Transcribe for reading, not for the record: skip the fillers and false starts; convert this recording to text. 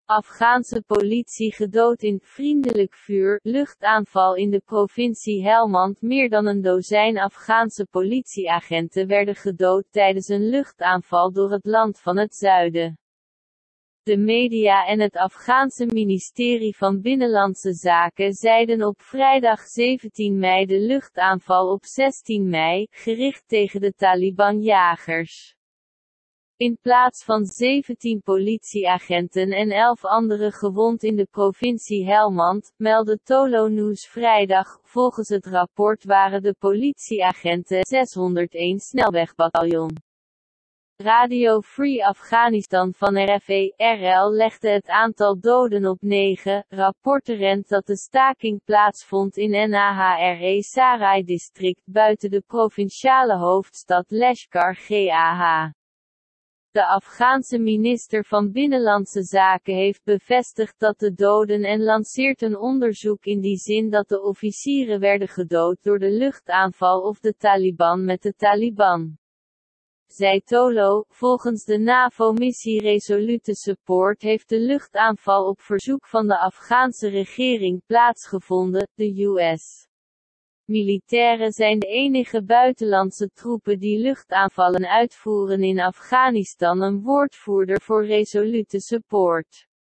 Afghaanse politie gedood in vriendelijk vuur luchtaanval in de provincie Helmand. Meer dan een dozijn Afghaanse politieagenten werden gedood tijdens een luchtaanval door het land van het zuiden. De media en het Afghaanse ministerie van Binnenlandse Zaken zeiden op vrijdag 17 mei de luchtaanval op 16 mei, gericht tegen de Taliban-jagers. In plaats van 17 politieagenten en 11 anderen gewond in de provincie Helmand, meldde Tolo News vrijdag. Volgens het rapport waren de politieagenten 601 snelwegbataljon. Radio Free Afghanistan van RFE/RL legde het aantal doden op 9. Rapporten rent dat de staking plaatsvond in Nahre-Sarai-district buiten de provinciale hoofdstad Lashkar-Gah. De Afghaanse minister van Binnenlandse Zaken heeft bevestigd dat de doden en lanceert een onderzoek in die zin dat de officieren werden gedood door de luchtaanval of de Taliban met de Taliban. Zei Tolo, volgens de NAVO-missie Resolute Support heeft de luchtaanval op verzoek van de Afghaanse regering plaatsgevonden. De US. Militairen zijn de enige buitenlandse troepen die luchtaanvallen uitvoeren in Afghanistan. Een woordvoerder voor Resolute Support